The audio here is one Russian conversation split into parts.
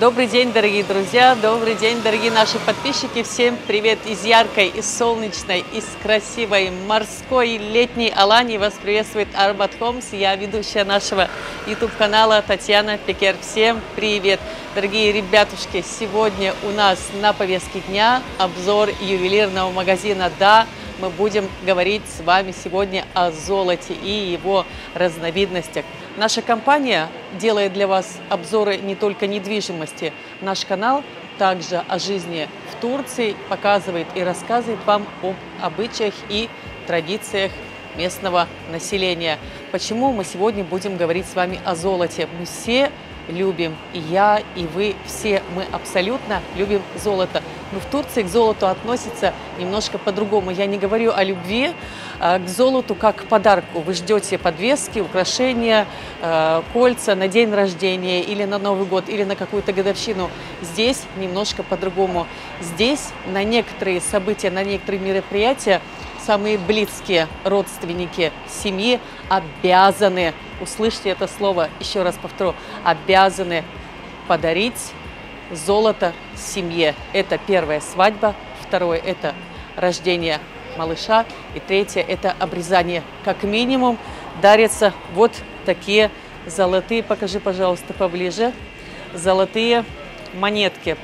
Добрый день, дорогие друзья, добрый день, дорогие наши подписчики. Всем привет из яркой, из солнечной, из красивой морской летней Алании. Вас приветствует Арбат Хомс. Я ведущая нашего YouTube-канала Татьяна Пекер. Всем привет, дорогие ребятушки. Сегодня у нас на повестке дня обзор ювелирного магазина. Да, мы будем говорить с вами сегодня о золоте и его разновидностях. Наша компания делает для вас обзоры не только недвижимости. Наш канал также о жизни в Турции показывает и рассказывает вам об обычаях и традициях местного населения. Почему мы сегодня будем говорить с вами о золоте? Мы все любим, и я, и вы, все мы абсолютно любим золото. Но в Турции к золоту относятся немножко по-другому. Я не говорю о любви к золоту как к подарку. Вы ждете подвески, украшения, кольца на день рождения или на Новый год, или на какую-то годовщину. Здесь немножко по-другому. Здесь на некоторые события, на некоторые мероприятия самые близкие родственники семьи обязаны, услышьте это слово, еще раз повторю, обязаны подарить золото семье. Это первая свадьба, второе – это рождение малыша, и третье – это обрезание. Как минимум дарятся вот такие золотые, покажи, пожалуйста, поближе, золотые монетки.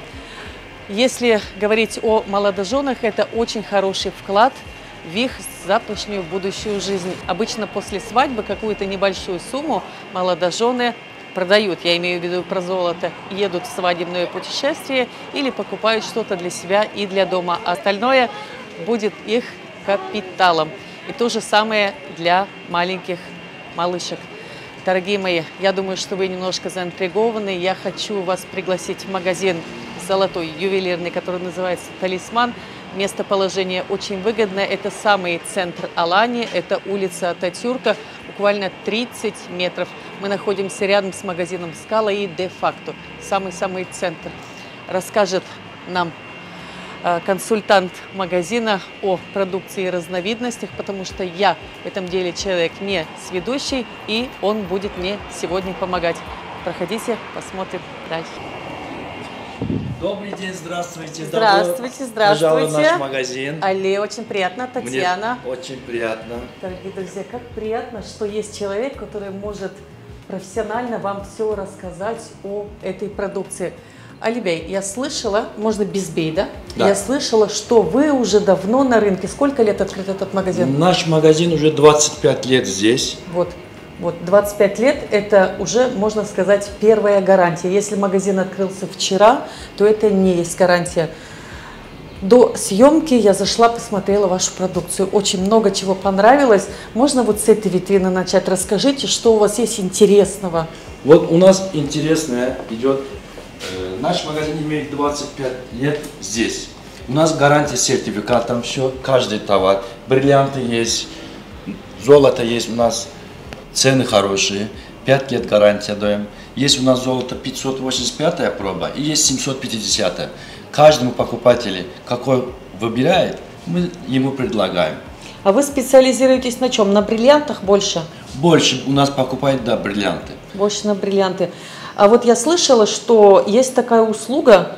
Если говорить о молодоженах, это очень хороший вклад в их завтрашнюю будущую жизнь. Обычно после свадьбы какую-то небольшую сумму молодожены продают, я имею в виду про золото, едут в свадебное путешествие или покупают что-то для себя и для дома. А остальное будет их капиталом. И то же самое для маленьких малышек. Дорогие мои, я думаю, что вы немножко заинтригованы. Я хочу вас пригласить в магазин золотой ювелирный, который называется «Талисман». Местоположение очень выгодное. Это самый центр Алании, это улица Ататюрка, буквально 30 метров. Мы находимся рядом с магазином «Скала» и де-факто самый-самый центр. Расскажет нам консультант магазина о продукции и разновидностях, потому что я в этом деле человек не сведущий, и он будет мне сегодня помогать. Проходите, посмотрим дальше. Добрый день, здравствуйте. Здравствуйте, здравствуйте. Пожалуй, в наш магазин. Алле, очень приятно, Татьяна. Мне очень приятно. Дорогие друзья, как приятно, что есть человек, который может профессионально вам все рассказать о этой продукции. Алибей, я слышала, можно без бей, да? Да. Я слышала, что вы уже давно на рынке. Сколько лет открыт этот магазин? Наш магазин уже 25 лет здесь. Вот 25 лет – это уже, можно сказать, первая гарантия. Если магазин открылся вчера, то это не есть гарантия. До съемки я зашла, посмотрела вашу продукцию. Очень много чего понравилось. Можно вот с этой витрины начать? Расскажите, что у вас есть интересного. Вот у нас интересное идет. Наш магазин имеет 25 лет здесь. У нас гарантия с сертификатом, все, каждый товар. Бриллианты есть, золото есть у нас. Цены хорошие, 5 лет гарантия даем. Есть у нас золото 585 проба и есть 750. Каждому покупателю, какой выбирает, мы ему предлагаем. А вы специализируетесь на чем? На бриллиантах больше? Больше у нас покупают, да, бриллианты. Больше на бриллианты. А вот я слышала, что есть такая услуга,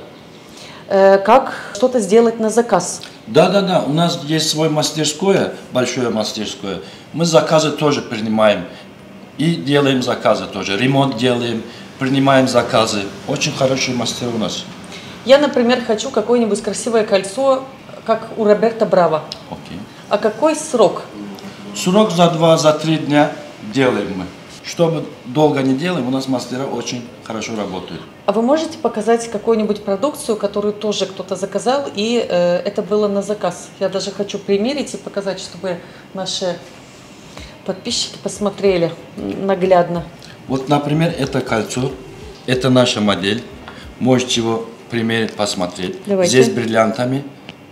как что-то сделать на заказ. Да, у нас есть свое мастерское, большое мастерское. Мы заказы тоже принимаем и делаем заказы тоже. Ремонт делаем, принимаем заказы. Очень хороший мастер у нас. Я, например, хочу какое-нибудь красивое кольцо, как у Роберто Браво. Окей. А какой срок? Срок за 2-3 дня делаем мы. Чтобы долго не делаем, у нас мастера очень хорошо работают. А вы можете показать какую-нибудь продукцию, которую тоже кто-то заказал, и это было на заказ? Я даже хочу примерить и показать, чтобы наши подписчики посмотрели наглядно. Вот, например, это кольцо, это наша модель. Можете его примерить, посмотреть. Давайте. Здесь бриллиантами,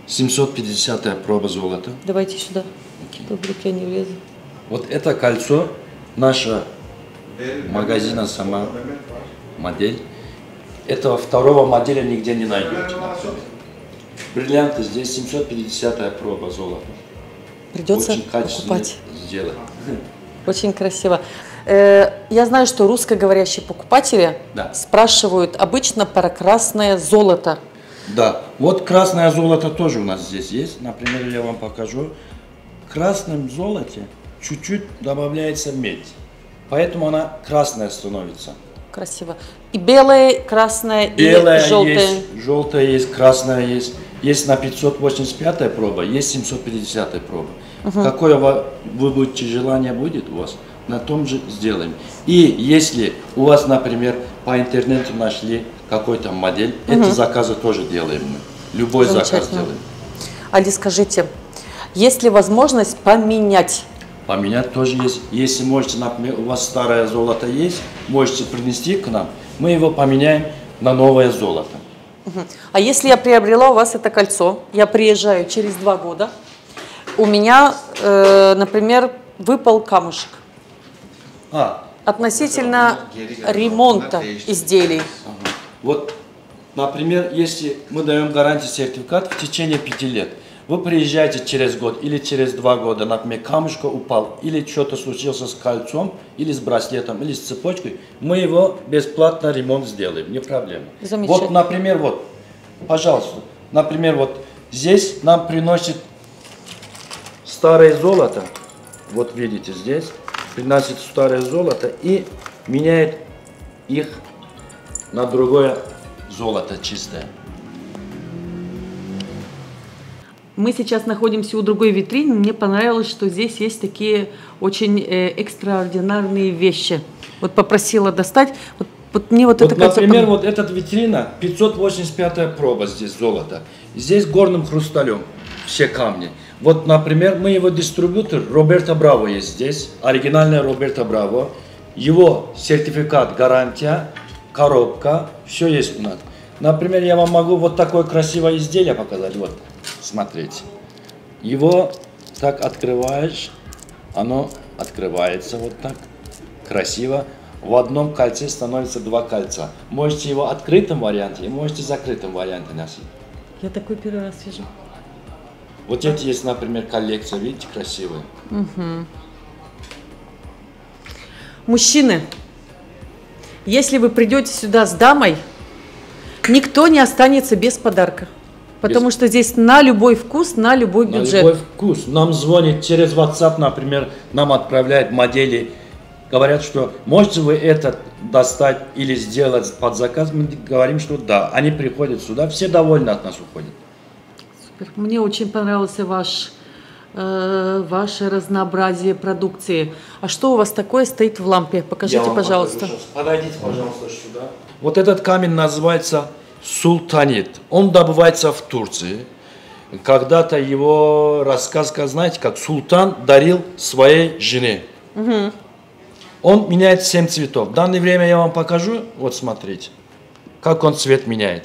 750 проба золота. Давайте сюда. Тут руки не влезут. Вот это кольцо, наша магазина сама модель. Этого второго модели нигде не найдете. Бриллианты здесь 750 проба золота. Придется очень качественно покупать. сделать. Очень красиво. Я знаю, что русскоговорящие покупатели Да. спрашивают обычно про красное золото. Да, вот красное золото тоже у нас здесь есть. Например, я вам покажу. В красном золоте чуть-чуть добавляется медь. Поэтому она красная становится. Красиво. И белое, красное, Белая и желтое. есть, желтая есть, красная есть. Есть на 585 проба, есть 750 проба. Какое вы будете желание будет у вас, на том же сделаем. И если у вас, например, по интернету нашли какой-то модель, эти заказы тоже делаем мы. Любой заказ делаем. Али, скажите, есть ли возможность поменять? Поменять тоже есть. Если можете, например, у вас старое золото есть, можете принести к нам, мы его поменяем на новое золото. А если я приобрела у вас это кольцо, я приезжаю через 2 года, у меня, например, выпал камушек. Относительно ремонта изделий. Вот, например, если мы даем гарантию сертификат в течение 5 лет, вы приезжаете через год или через 2 года, например, камушка упал, или что-то случилось с кольцом, или с браслетом, или с цепочкой, мы его бесплатно ремонт сделаем, не проблема. Вот, например, вот, пожалуйста, например, вот здесь нам приносит старое золото, вот видите здесь, приносит старое золото и меняет их на другое золото чистое. Мы сейчас находимся у другой витрины. Мне понравилось, что здесь есть такие очень экстраординарные вещи. Вот попросила достать. Вот мне вот это кольцо. Например, вот эта витрина, 585 проба здесь золото. Здесь горным хрусталем все камни. Вот, например, мы его дистрибьютор, Роберто Браво есть здесь, оригинальный Роберто Браво. Его сертификат, гарантия, коробка, все есть у нас. Например, я вам могу вот такое красивое изделие показать. Вот, смотрите. Его так открываешь, оно открывается вот так, красиво. В одном кольце становится 2 кольца. Можете его в открытом варианте и можете в закрытом варианте носить. Я такой первый раз вижу. Вот эти есть, например, коллекция, видите, красивые. Мужчины, если вы придете сюда с дамой, никто не останется без подарка. Потому что здесь на любой вкус, на любой бюджет. На любой вкус. Нам звонит через WhatsApp, например, нам отправляют модели. Говорят, что можете вы это достать или сделать под заказ. Мы говорим, что да. Они приходят сюда, все довольны от нас уходят. Супер. Мне очень понравился ваше разнообразие продукции. А что у вас такое стоит в лампе? Покажите, пожалуйста. Подойдите, пожалуйста, сюда. Вот этот камень называется султанит. Он добывается в Турции. Когда-то его рассказка, знаете, как султан дарил своей жене. Он меняет 7 цветов. В данное время я вам покажу. Вот смотрите, как он цвет меняет.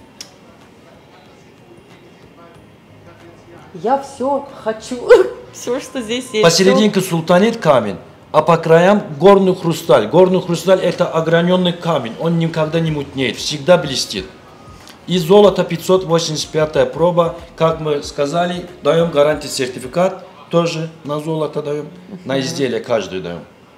Я все хочу. Все, что здесь есть. Посерединке султанит камень, а по краям горный хрусталь. Горный хрусталь это ограненный камень. Он никогда не мутнеет, всегда блестит. И золото 585 проба, как мы сказали, даем гарантию сертификат, тоже на золото даем, на изделие каждый даем.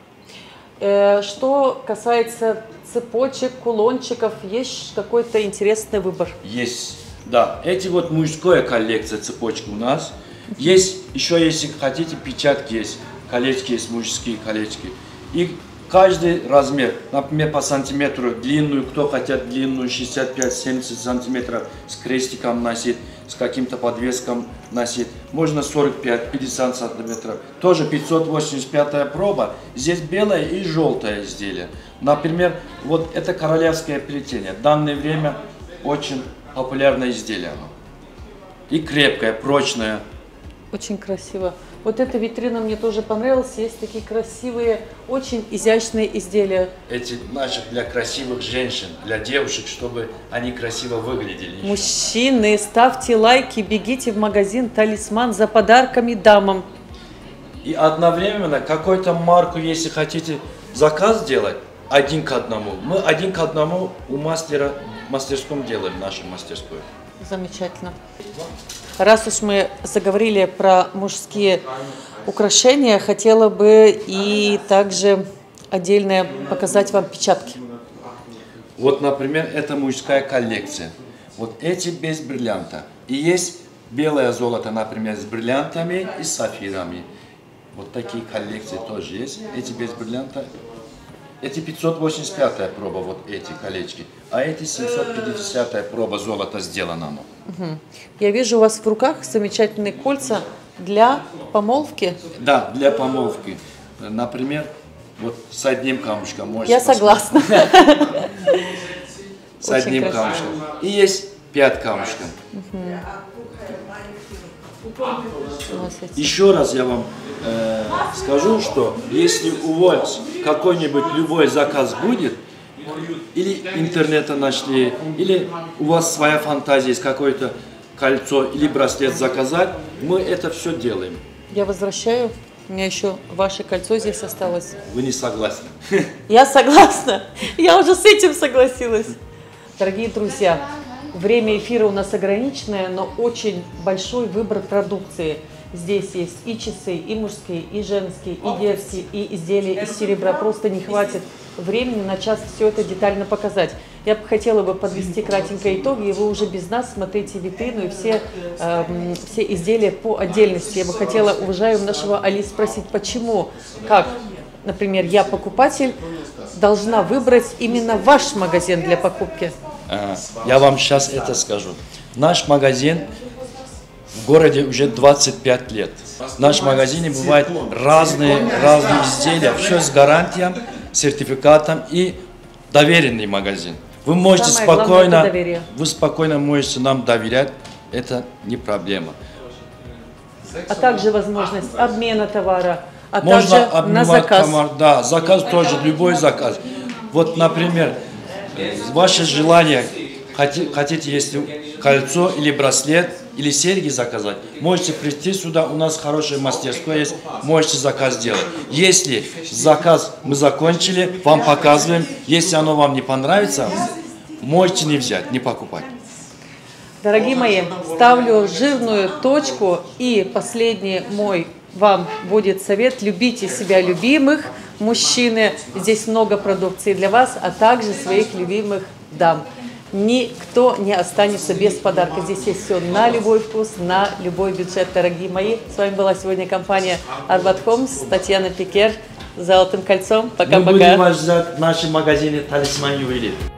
Что касается цепочек, кулончиков, есть какой-то интересный выбор? Есть, да. Эти вот мужская коллекция цепочек у нас. Есть, еще если хотите, печатки есть, колечки есть, мужские колечки. И каждый размер, например, по сантиметру длинную, кто хотят длинную 65-70 сантиметров с крестиком носить, с каким-то подвеском носить. Можно 45-50 сантиметров. Тоже 585 проба. Здесь белое и желтое изделие. Например, вот это королевское плетение. В данное время очень популярное изделие. И крепкое, прочное. Очень красиво. Вот эта витрина мне тоже понравилась. Есть такие красивые, очень изящные изделия. Эти наши для красивых женщин, для девушек, чтобы они красиво выглядели. Мужчины, ставьте лайки, бегите в магазин «Талисман» за подарками дамам. И одновременно какую-то марку, если хотите заказ делать, 1 к 1. Мы 1 к 1 у мастера в мастерском делаем, в нашей мастерской. Замечательно. Раз уж мы заговорили про мужские украшения, хотела бы и также отдельно показать вам печатки. Вот, например, это мужская коллекция. Вот эти без бриллианта. И есть белое золото, например, с бриллиантами и сафирами. Вот такие коллекции тоже есть. Эти без бриллианта. Эти 585-я проба, вот эти колечки. А эти 750-я проба золота сделано. Я вижу у вас в руках замечательные кольца для помолвки. Да, для помолвки. Например, вот с одним камушком. Я согласна. С одним камушком. И есть 5 камушков. Еще раз я вам скажу, что если у вас какой-нибудь любой заказ будет, или интернета нашли, или у вас своя фантазия есть, какое-то кольцо или браслет заказать, мы это все делаем. Я возвращаю. У меня еще ваше кольцо здесь осталось. Вы не согласны? Я согласна. Я уже с этим согласилась. Дорогие друзья, время эфира у нас ограниченное, но очень большой выбор продукции. Здесь есть и часы, и мужские, и женские, и детские, и изделия из серебра. Просто не хватит времени на час все это детально показать. Я бы хотела подвести кратенько итоги, и вы уже без нас смотрите витрину и все изделия по отдельности. Я бы хотела, уважаемого нашего Али, спросить, почему, как, например, я, покупатель, должна выбрать именно ваш магазин для покупки? Я вам сейчас это скажу. Наш магазин в городе уже 25 лет. В нашем магазине бывают разные изделия, все с гарантией, сертификатом и доверенный магазин. Вы можете спокойно можете нам доверять, это не проблема. А также возможность обмена товара, а можно также на заказ. Да, заказ тоже, любой заказ. Вот, например, ваше желание, хотите, если кольцо или браслет, или серьги заказать, можете прийти сюда, у нас хорошая мастерская есть, можете заказ сделать. Если заказ мы закончили, вам показываем, если оно вам не понравится, можете не взять, не покупать. Дорогие мои, ставлю жирную точку, и последний мой вам будет совет: любите себя любимых, мужчины, здесь много продукции для вас, а также своих любимых дам. Никто не останется без подарка. Здесь есть все на любой вкус, на любой бюджет, дорогие мои. С вами была сегодня компания Arbat Homes, Татьяна Пекер с золотым кольцом. Пока-пока. Мы будем вас ждать в нашем магазине «Талисман ювелир».